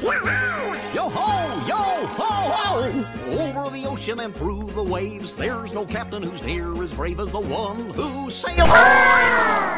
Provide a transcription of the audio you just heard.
Yo ho, yo ho ho! Over the ocean and through the waves, there's no captain who's near as brave as the one who sails.